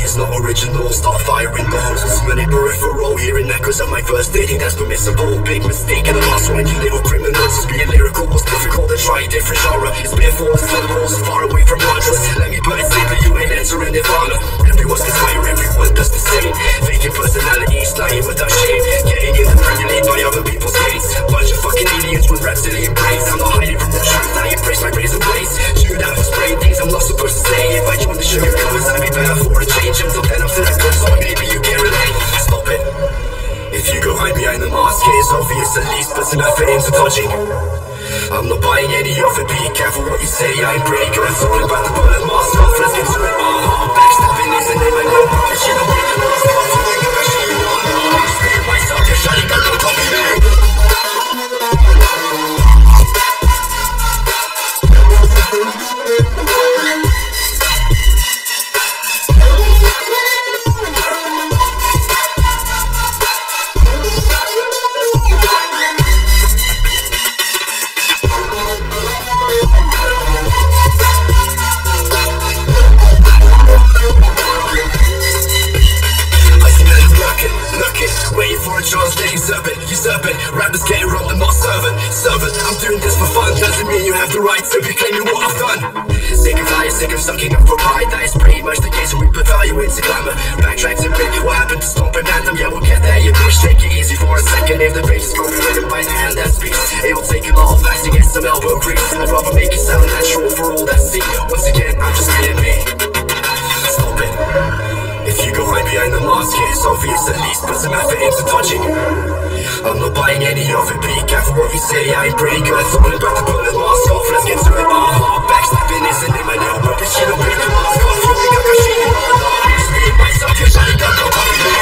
It's not original, start firing balls. It's many peripheral, hearing echoes of my first dating. That's permissible, big mistake in the last one. You little criminals, just being lyrical was difficult to try a different genre. It's painful, it's syllables, far away from mantras. Let me put it simply, you ain't entering nirvana. Everyone's conspiring, everyone does the same. Faking personalities, lying without shame. Getting in the Premier League by other people's gates. Bunch of fucking aliens with reptilian brains. I'm not hiding from the truth, I embrace my razor blades. Shoot out and spray things I'm not supposed to say. If I join the sugar covers, I'd be better for a change. Until then I'm still a good song, maybe you can relate. Stop it. If you go hide behind the mask, it's obvious at least puts an effort into dodging. I'm not buying any of it, be careful what you say, I ain't pretty good. It's all about the bullet mask off, let's get to it. Backstabbing is the name I know, but shit don't break the mask off. You think I'm actually you want, I'm just being myself, you're shutting down, don't copy me. Usurping, rappers getting robbed, I'm not servant. I'm doing this for fun, doesn't mean you have the right to be claiming what I've done. Sick of lying, sick of sucking up for pride. That is pretty much the case when we put value into glamour. Backtracks and bit, what happened to stomping anthem? Yeah, we'll get there, you bitch, take it easy for a second. If the page is broken, written by the hand that speaks, it will take a lot of facts to get some elbow grease. I'd rather make it sound natural for all that see. Once again, I'm just being me. Stop it. If you go hide behind the mask, it's obvious at least put some effort into dodging. I'm not buying any of it, be careful what you say, I ain't pretty good. It's all about the bullet mask off, let's get to it. Backstabbing isn't in my name, but this shit don't break the mask off. You think I can shit you all, I'm just being myself, you're shutting down, don't copy me.